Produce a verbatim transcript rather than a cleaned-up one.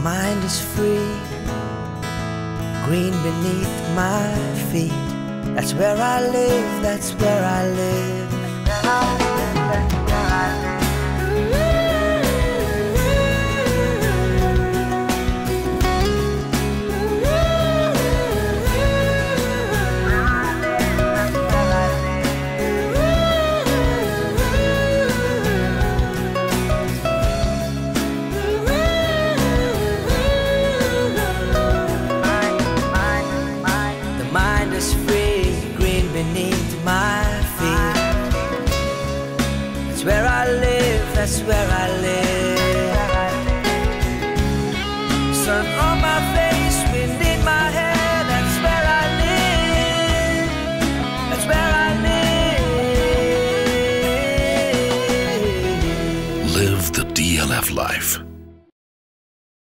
mind is free, green beneath my feet. That's where I live, that's where I live. That's where I live, that's where I live. Mind is free, green beneath my feet. That's where I live, that's where I live. Sun on my face, wind in my hair. That's where I live, that's where I live. Live the D L F life.